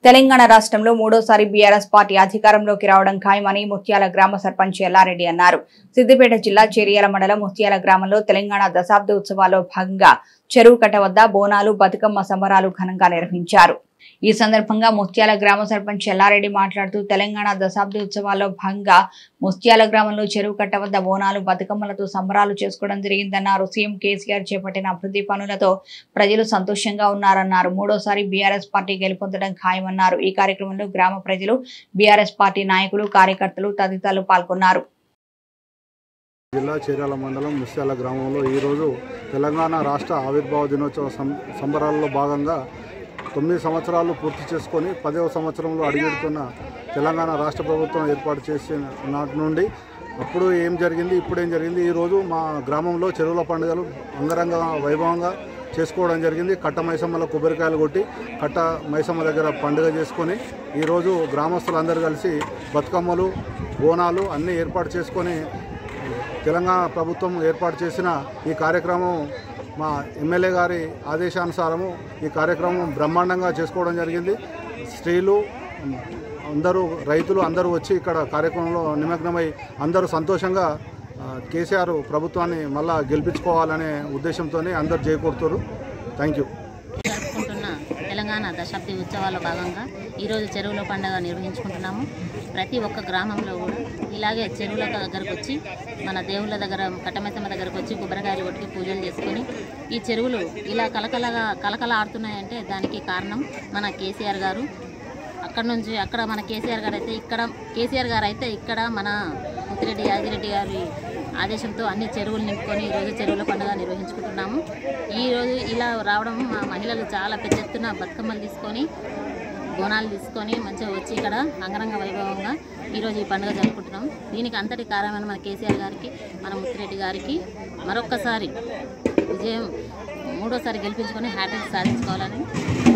తెలంగాణ రాష్ట్రంలో మూడోసారి BRS party అధికారంలోకి రావడం ఖాయమని ముత్యాల గ్రామ సర్పంచ్ ఎల్లారెడ్డి అన్నారు. సిద్దిపేట జిల్లా చేరియాల మండలం ముత్యాల గ్రామంలో తెలంగాణ దశాబ్ద ఉత్సవాల్లో భాగంగా చెరువు కట్ట వద్ద బోనాలు బతుకమ్మ సంబరాలు ఘనంగా నిర్వహించారు. ఈ సందర్భంగా ముత్యాల గ్రామ సర్పంచ్ ఎల్లారెడ్డి మాట్లాడుతూ తెలంగాణ దశాబ్ద ఉత్సవాల్లో భాగంగా ముత్యాల గ్రామంలో చెరువు కట్ట వద్ద బోనాలు బతుకమ్మలతో సంబరాలు చేసుకోవడం జరిగిందన్నారు. సీఎం కేసీఆర్ చేపట్టిన అభివృద్ధి పనులతో ప్రజలు సంతోషంగా ఉన్నారన్నారు. మూడోసారి బీఆర్ఎస్ పార్టీ గెలుపొందడం ఖాయమన్నారు. ఈ కార్యక్రమంలో గ్రామ ప్రజలు, బీఆర్ఎస్ పార్టీ నాయకులు, కార్యకర్తలు తదితరులు పాల్గొన్నారు. జిల్లా చేరియాల మండలం ముత్యాల గ్రామంలో ఈరోజు తెలంగాణ రాష్ట్ర ఆవిర్భావ దినోత్సవ సంబరాల్లో భాగంగా 9 సంవత్సరాలు పూర్తి చేసుకొని 10వ సంవత్సరంలో అడుగెడుతున్న తెలంగాణ రాష్ట్ర ప్రభుత్వం ఏర్పాటు చేసిన నాటి నుండి అప్పుడు ఏం జరిగింది, ఇప్పుడు ఏం జరిగింది, ఈరోజు మా గ్రామంలో చెరువుల పండుగలు అంగరంగ వైభవంగా చేసుకోవడం జరిగింది. కట్ట మైసమ్మల కొబ్బరికాయలు కొట్టి కట్ట మైసమ్మ దగ్గర పండుగ చేసుకొని ఈరోజు గ్రామస్తులందరూ కలిసి బతుకమ్మలు, బోనాలు అన్నీ ఏర్పాటు చేసుకొని తెలంగాణ ప్రభుత్వం ఏర్పాటు చేసిన ఈ కార్యక్రమం మా ఎమ్మెల్యే గారి ఆదేశానుసారము ఈ కార్యక్రమం బ్రహ్మాండంగా చేసుకోవడం జరిగింది. స్త్రీలు అందరూ, రైతులు అందరూ వచ్చి ఇక్కడ కార్యక్రమంలో నిమగ్నమై అందరూ సంతోషంగా కేసీఆర్ ప్రభుత్వాన్ని మళ్ళా గెలిపించుకోవాలనే ఉద్దేశంతోనే అందరూ చేకూరుతారు. Thank you. జరుపుకుంటున్న తెలంగాణ దశాబ్ది ఉత్సవాల్లో భాగంగా ఈరోజు చెరువుల పండుగ నిర్వహించుకుంటున్నాము. ప్రతి ఒక్క గ్రామంలో కూడా ఇలాగే చెరువుల దగ్గరకు వచ్చి మన దేవుళ్ళ దగ్గర, కట్టమైసమ్మ దగ్గరకు వచ్చి కొబ్బరికాయలు కొట్టి పూజలు చేసుకొని ఈ చెరువులు ఇలా కలకల ఆడుతున్నాయంటే దానికి కారణం మన కేసీఆర్ గారు. అక్కడ మన కేసీఆర్ గారు అయితే ఇక్కడ మన ముత్తిరెడ్డి యాదిరెడ్డి గారి ఆదేశంతో అన్ని చెరువులు నింపుకొని ఈరోజు చెరువుల పండుగ నిర్వహించుకుంటున్నాము. ఈరోజు ఇలా రావడం మా మహిళలు చాలా పెద్ద ఎత్తున బతుకమ్మలు తీసుకొని, బోనాలు తీసుకొని మంచిగా వచ్చి ఇక్కడ అంగరంగ వైభవంగా ఈరోజు ఈ పండుగ జరుపుకుంటున్నాము. దీనికి అంతటి కారణమైన మన కేసీఆర్ గారికి, మన ముత్తిరెడ్డి గారికి మరొక్కసారి విజయం, మూడోసారి గెలిపించుకొని హ్యాట్రిక్ సాధించుకోవాలని